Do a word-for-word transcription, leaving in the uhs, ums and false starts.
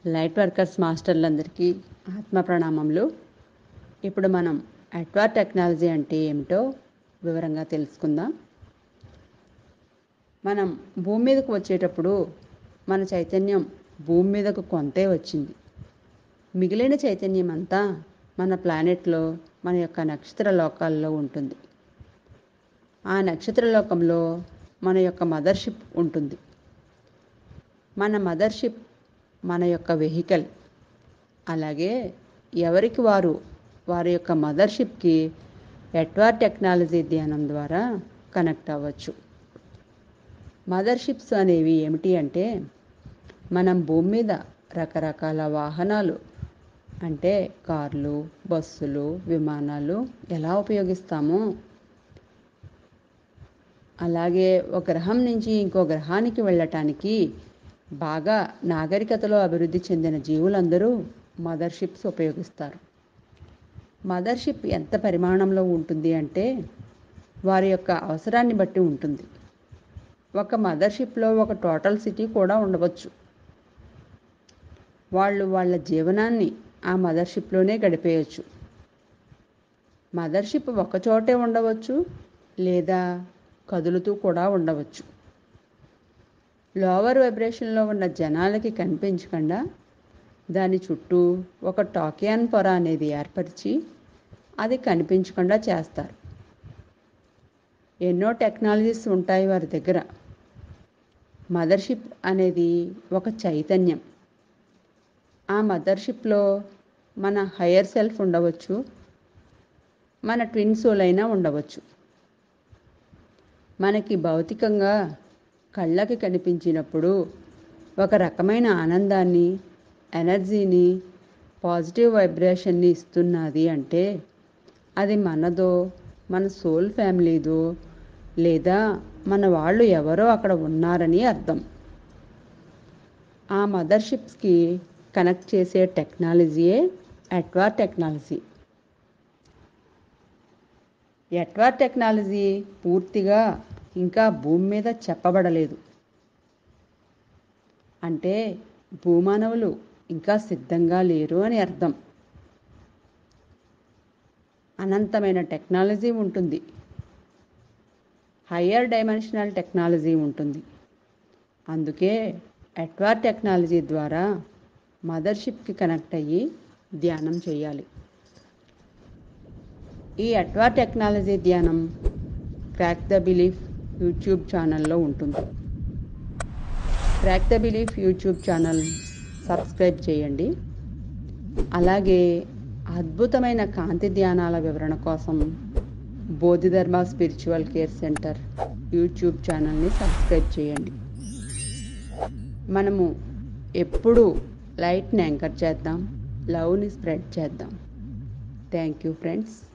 Light workers మాస్టర్లందరికీ ఆత్మ ప్రణామములు. ఇప్పుడు మనం అడ్వార్ టెక్నాలజీ అంటే ఏమిటో వివరంగా తెలుసుకుందాం. మనం భూమి మీదకు వచ్చేటప్పుడు మన చైతన్యం భూమి మీదకు కొంతే వచ్చింది. మిగిలిన చైతన్యం అంతా మన ప్లానెట్లో, మన యొక్క నక్షత్ర లోకాల్లో ఉంటుంది. ఆ నక్షత్ర లోకంలో మన యొక్క మదర్షిప్ ఉంటుంది. మన మదర్షిప్ మన యొక్క వెహికల్. అలాగే ఎవరికి వారు వారి యొక్క మదర్షిప్కి అడ్వార్ టెక్నాలజీ ధ్యానం ద్వారా కనెక్ట్ అవ్వచ్చు. మదర్షిప్స్ అనేవి ఏమిటి అంటే, మనం భూమి మీద రకరకాల వాహనాలు అంటే కార్లు, బస్సులు, విమానాలు ఎలా ఉపయోగిస్తామో, అలాగే ఒక గ్రహం నుంచి ఇంకో గ్రహానికి వెళ్ళటానికి బాగా నాగరికతలో అభివృద్ధి చెందిన జీవులందరూ మదర్షిప్స్ ఉపయోగిస్తారు. మదర్షిప్ ఎంత పరిమాణంలో ఉంటుంది అంటే వారి యొక్క అవసరాన్ని బట్టి ఉంటుంది. ఒక మదర్షిప్లో ఒక టోటల్ సిటీ కూడా ఉండవచ్చు. వాళ్ళు వాళ్ళ జీవనాన్ని ఆ మదర్షిప్లోనే గడిపేయచ్చు. మదర్షిప్ ఒకచోటే ఉండవచ్చు, లేదా కదులుతూ కూడా ఉండవచ్చు. లోవర్ వైబ్రేషన్లో ఉన్న జనాలకి కనిపించకుండా దాని చుట్టూ ఒక టాకియాన్ పొర అనేది ఏర్పరిచి అది కనిపించకుండా చేస్తారు. ఎన్నో టెక్నాలజీస్ ఉంటాయి వారి దగ్గర. మదర్షిప్ అనేది ఒక చైతన్యం. ఆ మదర్షిప్లో మన హయ్యర్ సెల్ఫ్ ఉండవచ్చు, మన ట్విన్ సోల్ అయినా ఉండవచ్చు. మనకి భౌతికంగా కళ్ళకి కనిపించినప్పుడు ఒక రకమైన ఆనందాన్ని, ఎనర్జీని, పాజిటివ్ వైబ్రేషన్ని ఇస్తున్నది అంటే అది మనదో, మన సోల్ ఫ్యామిలీదో, లేదా మన వాళ్ళు ఎవరో అక్కడ ఉన్నారని అర్థం. ఆ మదర్షిప్స్కి కనెక్ట్ చేసే టెక్నాలజీయే అడ్వార్ టెక్నాలజీ. అడ్వార్ టెక్నాలజీ పూర్తిగా ఇంకా భూమి మీద చెప్పబడలేదు. అంటే భూమానవులు ఇంకా సిద్ధంగా లేరు అని అర్థం. అనంతమైన టెక్నాలజీ ఉంటుంది. హయ్యర్ డైమెన్షనల్ టెక్నాలజీ ఉంటుంది. అందుకే అడ్వార్ టెక్నాలజీ ద్వారా మదర్షిప్కి కనెక్ట్ అయ్యి ధ్యానం చేయాలి. ఈ అడ్వార్ టెక్నాలజీ ధ్యానం క్రాక్ ద బిలీఫ్ యూట్యూబ్ ఛానల్లో ఉంటుంది. Crack the belief YouTube channel subscribe చేయండి. అలాగే అద్భుతమైన కాంతి ధ్యానాల వివరణ కోసం Bodhidharma spiritual care centre YouTube ఛానల్ని సబ్స్క్రైబ్ చేయండి. మనము ఎప్పుడూ లైట్ని యాంకర్ చేద్దాం, లవ్ని స్ప్రెడ్ చేద్దాం. Thank you friends.